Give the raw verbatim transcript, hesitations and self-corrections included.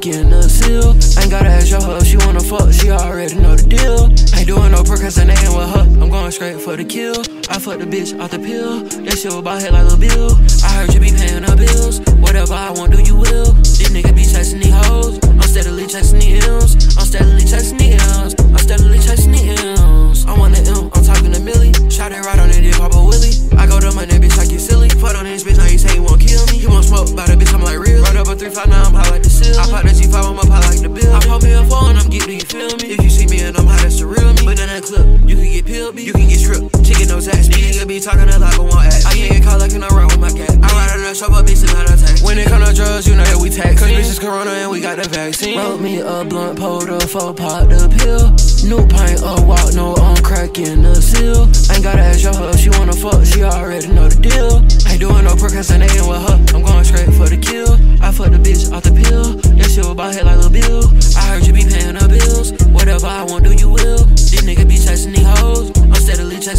cracking the seal. Ain't gotta ask your her, she wanna fuck, she already know the deal. Ain't doing no procrastinating with her, I'm going straight for the kill. I fucked the bitch off the pill, that shit was about head like Lil Bill. I heard you be paying her bills, whatever I want, do you will. These niggas be chasing these hoes, I'm steadily chasing the M's. I'm steadily chasing the M's, I'm steadily chasing the M's. I want the M, I'm talking to Millie. Shot it right on it, did Papa Willie. I go to my that bitch like you silly. Fuck on this bitch, now you say you won't kill me. You won't smoke by the bitch, I'm like real. Right up a three five, now I'm high like the seal. I pop the G five, I'm up high like the bill. I pop me a four and I'm geek, do you feel me? If you see me and I'm high, that's the real me. But in that clip, you can get peeled, you can get stripped. Chicken no tax, me nigga be talking a lot but won't act. I can't get caught like in a run with my cat. I ride on the shop, a bitch and not attack. When it come to drugs, you know that we tax. Cause bitches corona and we got the vaccine. Roll me a blunt, pulled the four, pop the pill. New pint, a walk, no, I'm cracking the seal. Ain't gotta ask your her, she wanna fuck, she already know the deal. Ain't doing no procrastinating with her, I'm going straight for the kill. I fucked the bitch off the pill, that shit was about head like Lil Bill. I heard you be paying her bills, whatever I want, do you will. These niggas be chasing these hoes, I'm steadily chasing